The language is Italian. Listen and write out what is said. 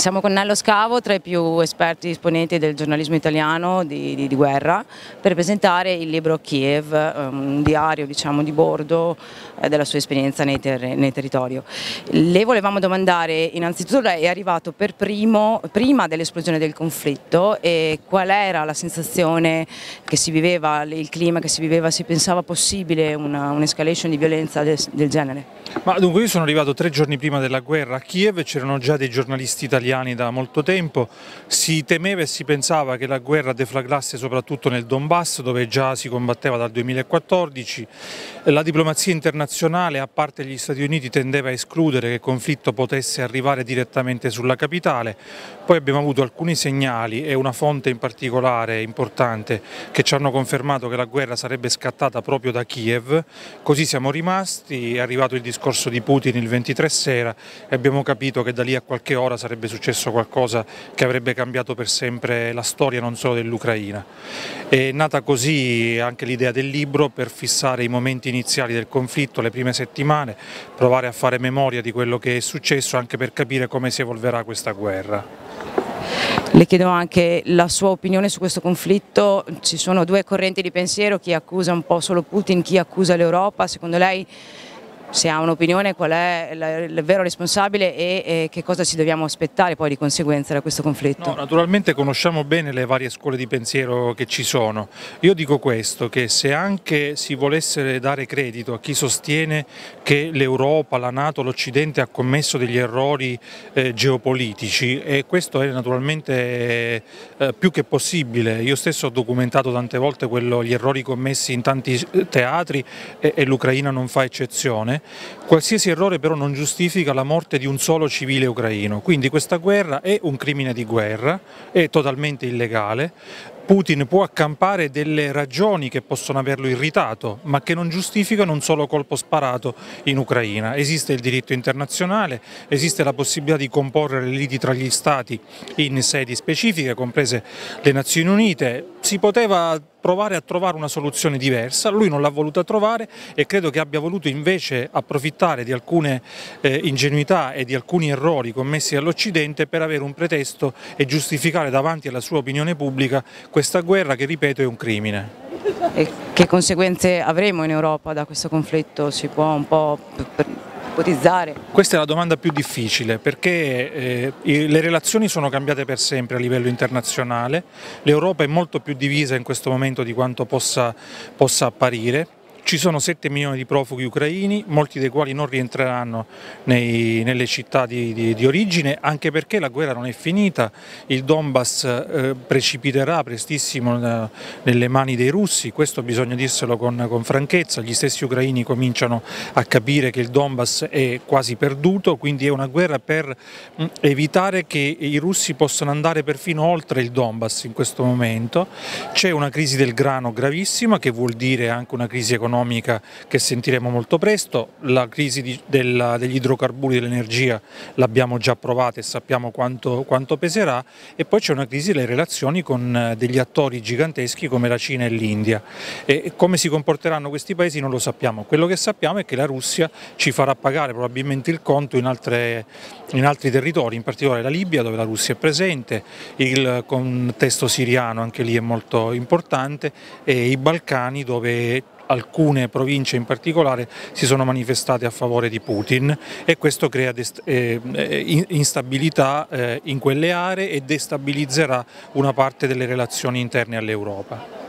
Siamo con Nello Scavo, tra i più esperti esponenti del giornalismo italiano di guerra, per presentare il libro Kiev, un diario di bordo della sua esperienza nel territorio. Le volevamo domandare, innanzitutto lei è arrivato per prima dell'esplosione del conflitto, e qual era la sensazione che si viveva, il clima che si viveva, si pensava possibile un'escalation di violenza del genere? Ma dunque, io sono arrivato 3 giorni prima della guerra a Kiev, c'erano già dei giornalisti italiani da molto tempo, si temeva e si pensava che la guerra deflagrasse soprattutto nel Donbass, dove già si combatteva dal 2014, la diplomazia internazionale, a parte gli Stati Uniti, tendeva a escludere che il conflitto potesse arrivare direttamente sulla capitale. Poi abbiamo avuto alcuni segnali e una fonte in particolare importante che ci hanno confermato che la guerra sarebbe scattata proprio da Kiev, così siamo rimasti, è arrivato il discorso di Putin il 23 sera e abbiamo capito che da lì a qualche ora sarebbe successo qualcosa che avrebbe cambiato per sempre la storia non solo dell'Ucraina. È nata così anche l'idea del libro, per fissare i momenti iniziali del conflitto, le prime settimane, provare a fare memoria di quello che è successo, anche per capire come si evolverà questa guerra. Le chiedo anche la sua opinione su questo conflitto. Ci sono due correnti di pensiero, chi accusa un po' solo Putin, chi accusa l'Europa. Secondo lei, se ha un'opinione, qual è il vero responsabile e che cosa ci dobbiamo aspettare poi di conseguenza da questo conflitto? No, naturalmente conosciamo bene le varie scuole di pensiero che ci sono. Io dico questo, che se anche si volesse dare credito a chi sostiene che l'Europa, la Nato, l'Occidente ha commesso degli errori geopolitici, e questo è naturalmente più che possibile. Io stesso ho documentato tante volte gli errori commessi in tanti teatri e l'Ucraina non fa eccezione. Qualsiasi errore però non giustifica la morte di un solo civile ucraino, quindi questa guerra è un crimine di guerra, è totalmente illegale. Putin può accampare delle ragioni che possono averlo irritato, ma che non giustificano un solo colpo sparato in Ucraina. Esiste il diritto internazionale, esiste la possibilità di comporre le liti tra gli Stati in sedi specifiche, comprese le Nazioni Unite. Si poteva provare a trovare una soluzione diversa, lui non l'ha voluta trovare e credo che abbia voluto invece approfittare di alcune ingenuità e di alcuni errori commessi dall'Occidente per avere un pretesto e giustificare davanti alla sua opinione pubblica questa guerra che, ripeto, è un crimine. E che conseguenze avremo in Europa da questo conflitto? Si può un po' ipotizzare? Questa è la domanda più difficile, perché le relazioni sono cambiate per sempre a livello internazionale, l'Europa è molto più divisa in questo momento di quanto possa apparire. Ci sono 7 milioni di profughi ucraini, molti dei quali non rientreranno nelle città di origine, anche perché la guerra non è finita, il Donbass precipiterà prestissimo nelle mani dei russi, questo bisogna dirselo con franchezza, gli stessi ucraini cominciano a capire che il Donbass è quasi perduto, quindi è una guerra per evitare che i russi possano andare perfino oltre il Donbass in questo momento. C'è una crisi del grano gravissima, che vuol dire anche una crisi economica che sentiremo molto presto, la crisi degli idrocarburi e dell'energia l'abbiamo già provata e sappiamo quanto peserà, e poi c'è una crisi delle relazioni con degli attori giganteschi come la Cina e l'India. E come si comporteranno questi paesi non lo sappiamo, quello che sappiamo è che la Russia ci farà pagare probabilmente il conto in altri territori, in particolare la Libia, dove la Russia è presente, il contesto siriano anche lì è molto importante, e i Balcani, dove alcune province in particolare si sono manifestate a favore di Putin, e questo crea instabilità in quelle aree e destabilizzerà una parte delle relazioni interne all'Europa.